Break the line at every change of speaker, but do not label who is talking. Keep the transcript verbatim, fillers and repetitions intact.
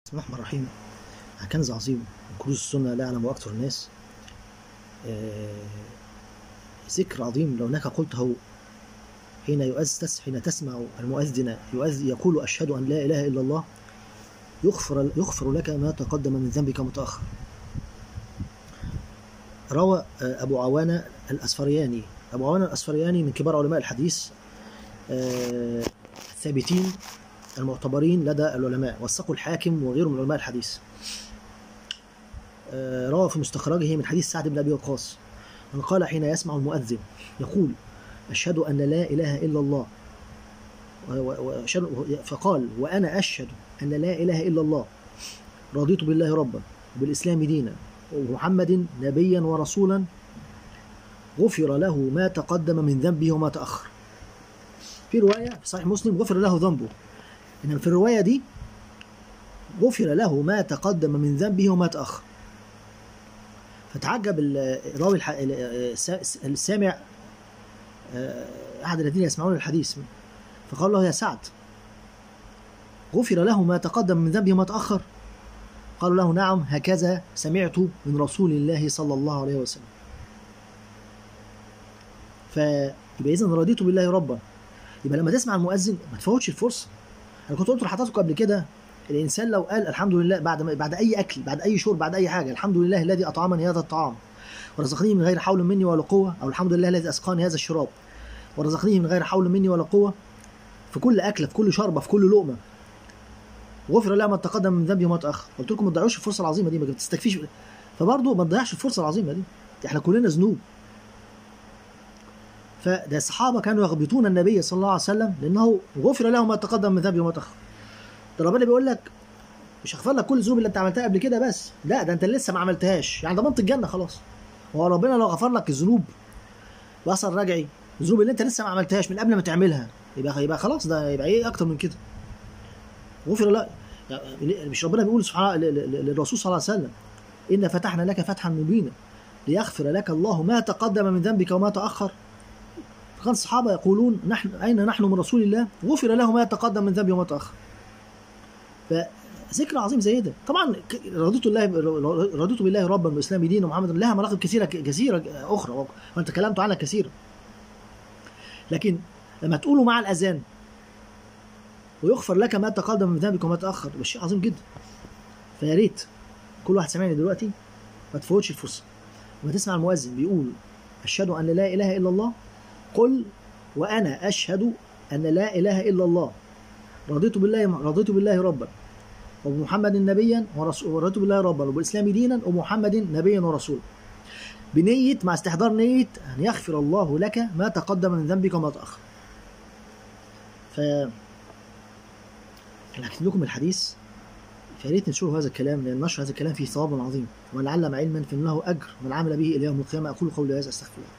بسم الله الرحمن الرحيم. كنز عظيم من كنوز السنة لا يعلم أكثر الناس. آه ذكر عظيم لو أنك قلته حين يؤذن حين تسمع المؤذن يقول أشهد أن لا إله إلا الله يغفر يغفر لك ما تقدم من ذنبك متأخر. روى أبو عوانة الأسفرياني أبو عوانة الأسفرياني من كبار علماء الحديث آه الثابتين المعتبرين لدى العلماء، وثقوا الحاكم وغيره من علماء الحديث. آه روى في مستخرجه من حديث سعد بن أبي وقاص من قال حين يسمع المؤذن يقول أشهد أن لا إله إلا الله، فقال وأنا أشهد أن لا إله إلا الله رضيت بالله ربا وبالإسلام دينا ومحمد نبيا ورسولا غفر له ما تقدم من ذنبه وما تأخر. في رواية في صحيح مسلم غفر له ذنبه، إنما في الرواية دي غفر له ما تقدم من ذنبه وما تأخر. فتعجب الراوي السامع أحد الذين يسمعون الحديث فقال له يا سعد غفر له ما تقدم من ذنبه وما تأخر؟ قالوا له نعم هكذا سمعت من رسول الله صلى الله عليه وسلم. فيبقى إذن رضيت بالله ربا، يبقى لما تسمع المؤذن ما تفوتش الفرصة. أنا كنت قلت لحضراتكم قبل كده الإنسان لو قال الحمد لله بعد بعد أي أكل بعد أي شرب بعد أي حاجة الحمد لله الذي أطعمني هذا الطعام ورزقني من غير حول مني ولا قوة، أو الحمد لله الذي أسقاني هذا الشراب ورزقني من غير حول مني ولا قوة، في كل أكلة في كل شربة في كل لقمة غفر له ما تقدم من ذنبه وما تأخر. قلت لكم ما تضيعوش الفرصة العظيمة دي، ما تستكفيش، فبرضه ما تضيعش الفرصة العظيمة دي، احنا كلنا ذنوب. فده الصحابة كانوا يغبطون النبي صلى الله عليه وسلم لأنه غفر له ما تقدم من ذنبه وما تأخر. ده ربنا بيقول لك مش هغفر لك كل الذنوب اللي انت عملتها قبل كده بس، لا ده انت لسه ما عملتهاش، يعني ضمنت الجنة خلاص. هو ربنا لو غفر لك الذنوب وأثر رجعي الذنوب اللي انت لسه ما عملتهاش من قبل ما تعملها يبقى يبقى خلاص، ده يبقى ايه اكتر من كده؟ غفر له. يعني مش ربنا بيقول سبحانه للرسول صلى الله عليه وسلم إن فتحنا لك فتحا مبينا ليغفر لك الله ما تقدم من ذنبك وما تأخر. فكان الصحابة يقولون نحن أين نحن من رسول الله غفر له ما تقدم من ذنبه وما تأخر. فذكر عظيم زي ده. طبعا رضيت الله رضيت بالله ربا والإسلام دينا ومحمد لها مناقب كثيرة كثيرة أخرى وأنت كلمت عنها كثيرا، لكن لما تقولوا مع الأذان ويغفر لك ما تقدم من ذنبك وما تأخر يبقى شيء عظيم جدا. فيا ريت كل واحد سامعني دلوقتي ما تفوتش الفرصة، لما تسمع المؤذن بيقول أشهد أن لا إله إلا الله قل وأنا أشهد أن لا إله إلا الله رضيت بالله رضيت بالله ربا وبمحمد نبيا ورضيت بالله ربا وبالإسلام دينا ومحمد نبيا ورسولا، بنية مع استحضار نية أن يغفر الله لك ما تقدم من ذنبك وما تأخر. ف أنا هكتب لكم الحديث، فيا ريت ننشروا هذا الكلام لأن نشر هذا الكلام فيه ثواب عظيم، ومن علم علما فإنه أجر من عمل به إلى يوم القيامة. أقول قولي هذا أستغفر الله.